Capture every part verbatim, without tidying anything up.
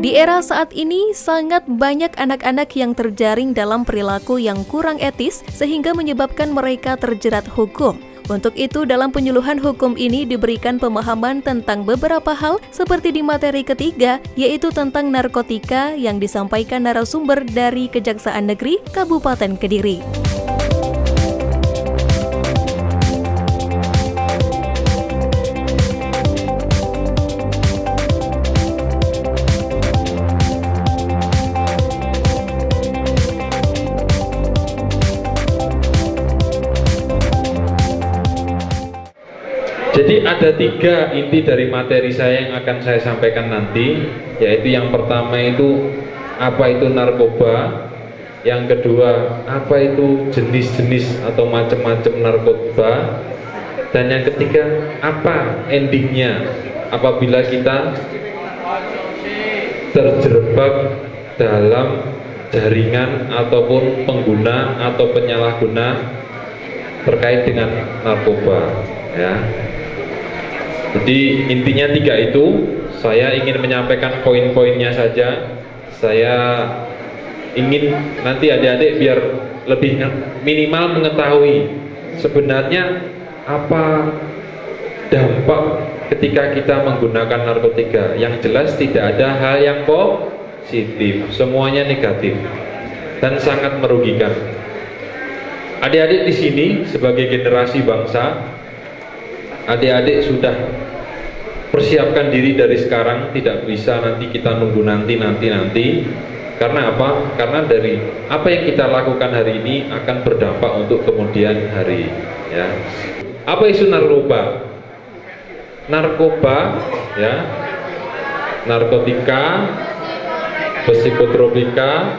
Di era saat ini, sangat banyak anak-anak yang terjaring dalam perilaku yang kurang etis sehingga menyebabkan mereka terjerat hukum. Untuk itu, dalam penyuluhan hukum ini diberikan pemahaman tentang beberapa hal seperti di materi ketiga, yaitu tentang narkotika yang disampaikan narasumber dari Kejaksaan Negeri Kabupaten Kediri. Jadi ada tiga inti dari materi saya yang akan saya sampaikan nanti, yaitu yang pertama itu apa itu narkoba, yang kedua apa itu jenis-jenis atau macam-macam narkoba, dan yang ketiga apa endingnya apabila kita terjebak dalam jaringan ataupun pengguna atau penyalahguna terkait dengan narkoba, ya. Jadi intinya tiga itu, saya ingin menyampaikan poin-poinnya saja. Saya ingin nanti adik-adik biar lebih minimal mengetahui sebenarnya apa dampak ketika kita menggunakan narkotika. Yang jelas tidak ada hal yang positif, semuanya negatif dan sangat merugikan. Adik-adik di sini sebagai generasi bangsa, adik-adik sudah persiapkan diri dari sekarang, tidak bisa nanti kita nunggu nanti nanti nanti. Karena apa? Karena dari apa yang kita lakukan hari ini akan berdampak untuk kemudian hari, ya. Apa isu narkoba? Narkoba, ya, narkotika, psikotropika,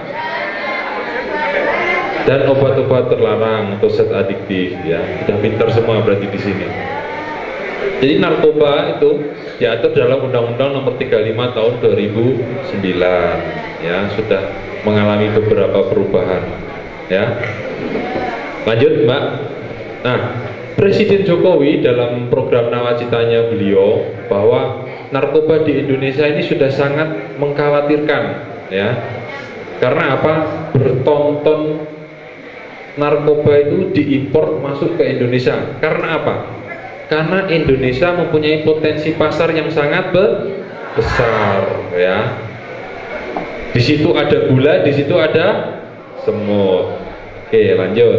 dan obat-obat terlarang atau zat adiktif, ya. Sudah pintar semua berarti di sini. Jadi narkoba itu diatur dalam Undang-Undang Nomor tiga puluh lima Tahun dua ribu sembilan, ya, sudah mengalami beberapa perubahan, ya. Lanjut, Mbak. Nah, Presiden Jokowi dalam program nawacitanya beliau bahwa narkoba di Indonesia ini sudah sangat mengkhawatirkan, ya. Karena apa? Bertonton narkoba itu diimpor masuk ke Indonesia. Karena apa? Karena Indonesia mempunyai potensi pasar yang sangat besar, ya. Di situ ada gula, di situ ada semut. Oke, lanjut.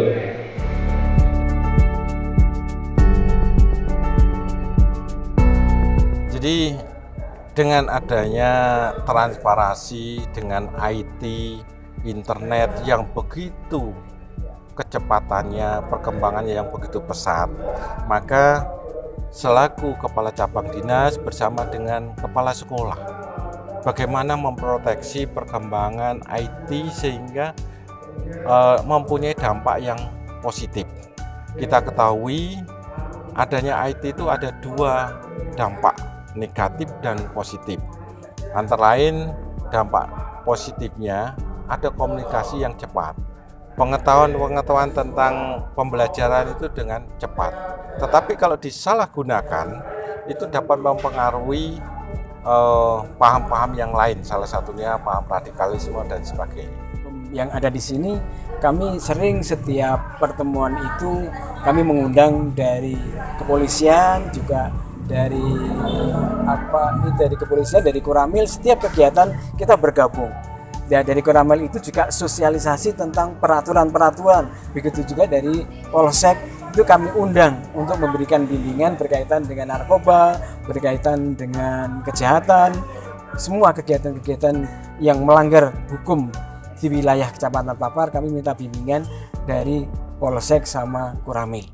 Jadi dengan adanya transparansi dengan I T, internet yang begitu kecepatannya, perkembangannya yang begitu pesat, maka selaku kepala cabang dinas bersama dengan kepala sekolah bagaimana memproteksi perkembangan I T sehingga uh, mempunyai dampak yang positif. Kita ketahui adanya I T itu ada dua dampak, negatif dan positif. Antara lain dampak positifnya ada komunikasi yang cepat, pengetahuan-pengetahuan tentang pembelajaran itu dengan cepat. Tetapi kalau disalahgunakan itu dapat mempengaruhi paham-paham eh, yang lain, salah satunya paham radikalisme dan sebagainya. Yang ada di sini, kami sering setiap pertemuan itu kami mengundang dari kepolisian, juga dari apa ini dari kepolisian, dari Koramil, setiap kegiatan kita bergabung. Ya, dari Koramil itu juga sosialisasi tentang peraturan-peraturan, begitu juga dari Polsek itu kami undang untuk memberikan bimbingan berkaitan dengan narkoba, berkaitan dengan kejahatan, semua kegiatan-kegiatan yang melanggar hukum di wilayah Kecamatan Papar kami minta bimbingan dari Polsek sama Koramil.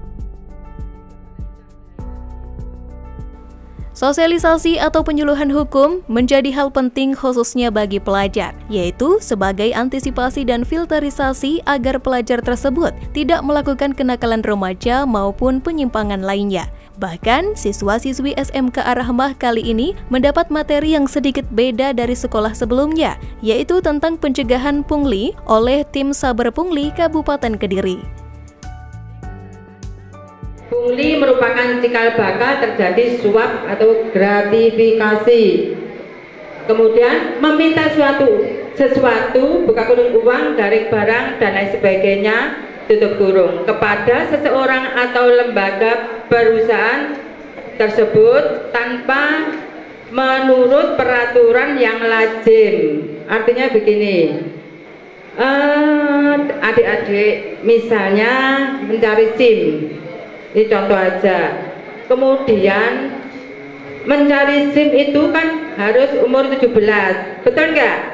Sosialisasi atau penyuluhan hukum menjadi hal penting khususnya bagi pelajar, yaitu sebagai antisipasi dan filterisasi agar pelajar tersebut tidak melakukan kenakalan remaja maupun penyimpangan lainnya. Bahkan, siswa-siswi S M K Ar-Rahmah kali ini mendapat materi yang sedikit beda dari sekolah sebelumnya, yaitu tentang pencegahan pungli oleh tim Saber Pungli Kabupaten Kediri. Pungli merupakan cikal bakal terjadi suap atau gratifikasi. Kemudian meminta suatu sesuatu, buka kurung uang, garing barang dan lain sebagainya, tutup kurung, kepada seseorang atau lembaga perusahaan tersebut tanpa menurut peraturan yang lazim. Artinya begini, adik-adik uh, misalnya mencari SIM, ini contoh aja. Kemudian mencari SIM itu kan harus umur tujuh belas, betul nggak?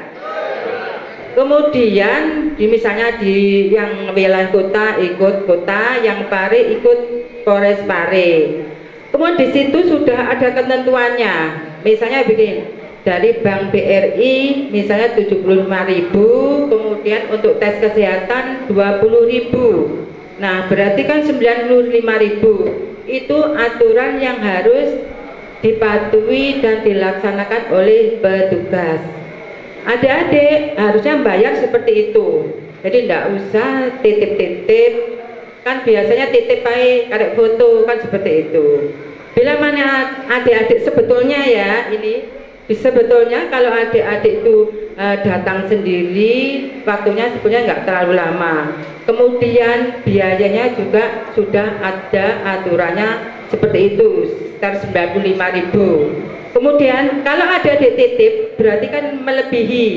Kemudian di misalnya di yang wilayah kota ikut kota, yang Pare ikut Polres Pare. Kemudian di situ sudah ada ketentuannya. Misalnya begini, dari Bank B R I misalnya tujuh puluh lima ribu, kemudian untuk tes kesehatan dua puluh ribu. Nah, berarti kan sembilan puluh lima ribu. Itu aturan yang harus dipatuhi dan dilaksanakan oleh petugas. Adik-adik harusnya bayar seperti itu. Jadi tidak usah titip-titip. Kan biasanya titip pakai karek foto, kan seperti itu. Bila mana adik-adik sebetulnya ya ini, sebetulnya kalau adik-adik itu e, datang sendiri, waktunya sebetulnya nggak terlalu lama. Kemudian biayanya juga sudah ada aturannya seperti itu, sekitar sembilan puluh lima ribu. Kemudian kalau ada adik titip berarti kan melebihi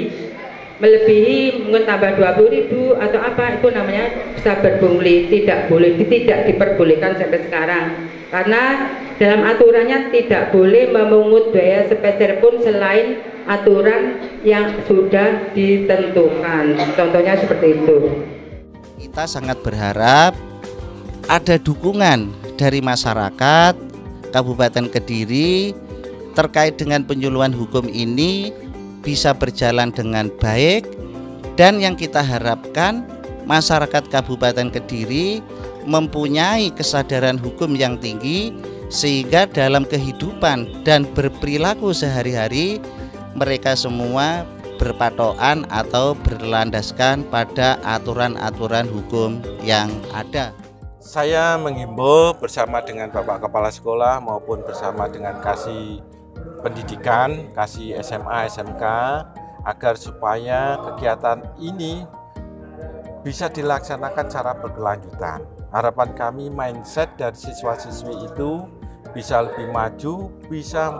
melebihi mungkin tambah dua puluh ribu atau apa, itu namanya bisa berpungli. Tidak boleh, tidak diperbolehkan sampai sekarang karena dalam aturannya tidak boleh memungut biaya sepeser pun selain aturan yang sudah ditentukan. Contohnya seperti itu. Kita sangat berharap ada dukungan dari masyarakat Kabupaten Kediri terkait dengan penyuluhan hukum ini bisa berjalan dengan baik, dan yang kita harapkan masyarakat Kabupaten Kediri mempunyai kesadaran hukum yang tinggi sehingga dalam kehidupan dan berperilaku sehari-hari mereka semua berpatokan atau berlandaskan pada aturan-aturan hukum yang ada. Saya menghimbau bersama dengan Bapak Kepala Sekolah maupun bersama dengan Kasih Pendidikan, Kasih S M A, S M K, agar supaya kegiatan ini bisa dilaksanakan secara berkelanjutan. Harapan kami mindset dari siswa-siswi itu bisa lebih maju, bisa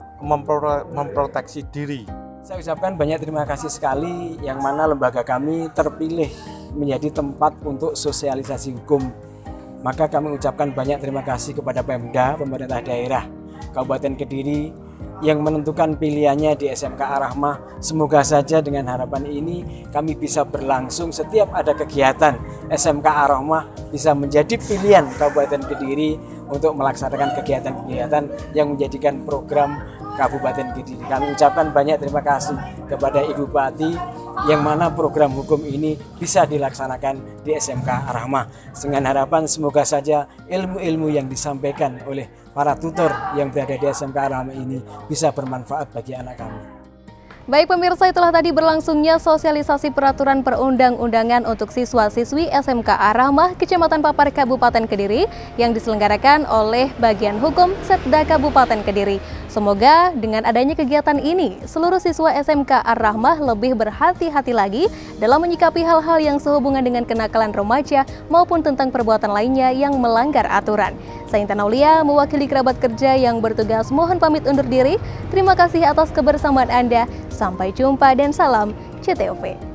memproteksi diri. Saya ucapkan banyak terima kasih sekali yang mana lembaga kami terpilih menjadi tempat untuk sosialisasi hukum. Maka kami ucapkan banyak terima kasih kepada Pemda, pemerintah daerah Kabupaten Kediri yang menentukan pilihannya di S M K Ar-Rahmah. Semoga saja dengan harapan ini kami bisa berlangsung setiap ada kegiatan S M K Ar-Rahmah bisa menjadi pilihan Kabupaten Kediri untuk melaksanakan kegiatan-kegiatan yang menjadikan program Kabupaten Kediri. Kami ucapkan banyak terima kasih kepada Ibu Bupati yang mana program hukum ini bisa dilaksanakan di S M K Ar-Rahmah. Dengan harapan semoga saja ilmu-ilmu yang disampaikan oleh para tutor yang berada di S M K Ar-Rahmah ini bisa bermanfaat bagi anak kami. Baik pemirsa, itulah tadi berlangsungnya sosialisasi peraturan perundang-undangan untuk siswa-siswi S M K Ar-Rahmah Kecamatan Papar Kabupaten Kediri yang diselenggarakan oleh Bagian Hukum Setda Kabupaten Kediri. Semoga dengan adanya kegiatan ini, seluruh siswa S M K Ar-Rahmah lebih berhati-hati lagi dalam menyikapi hal-hal yang sehubungan dengan kenakalan remaja maupun tentang perbuatan lainnya yang melanggar aturan. Saya Intan Aulia, mewakili kerabat kerja yang bertugas, mohon pamit undur diri. Terima kasih atas kebersamaan Anda. Sampai jumpa dan salam C T O V.